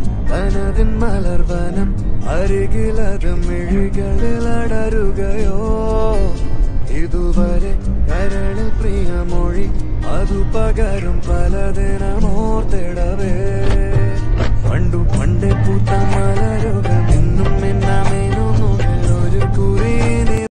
തനതിൻ മലർവനം അരികിലത് മിഴികളിൽ അടരുകയോ ഇതുവരെ കരളിൽ പ്രിയമൊഴി അതു പകരും പലതിനമോർത്തിടവേ പണ്ടു പണ്ടേ പൂത്ത